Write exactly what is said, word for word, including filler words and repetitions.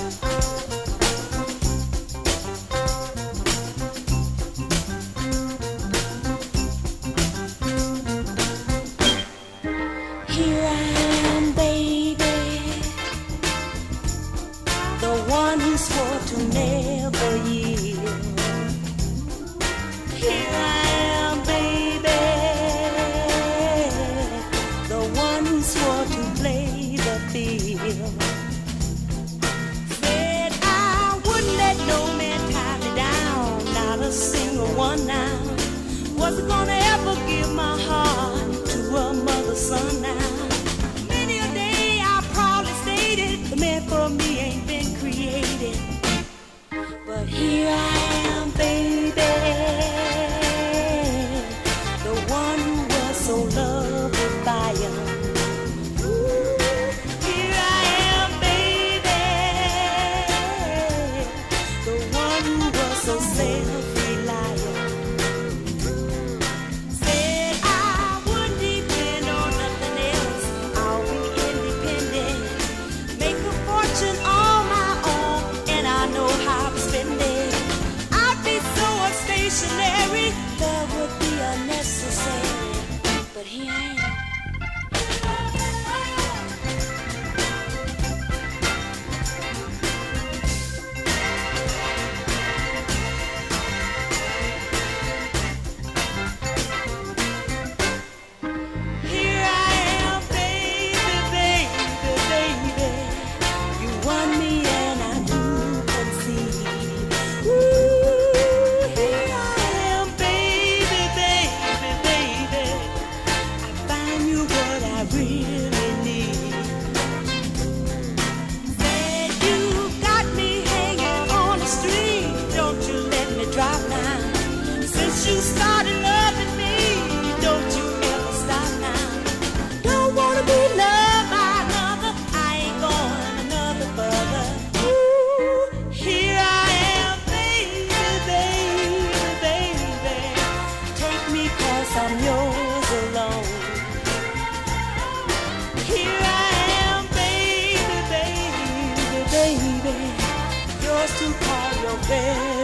Here I am, baby, the one who swore to never yield. Here I am, baby, the one who swore to play the field. Said I wouldn't let no man tie me down, not a single one now. Wasn't gonna ever give my heart to a mother's son now. Many a day I proudly stated the man for me ain't been created. But here I am, baby, the one who was so loved by him. Ooh, here I am, baby, the one who was so self-reliant. Stationary, that would be unnecessary, but here I am. Here I am, baby, baby, baby. You won me and I do concede. Ooh. Really need. Said you got me hanging on the string, don't you let me drop now. Since you started loving me, don't you ever stop now. Don't wanna be loved by another, I ain't going another further. Ooh, here I am, baby, baby, baby. Take me 'cause I'm yours alone. Here I am, baby, baby, baby, yours to call your bed.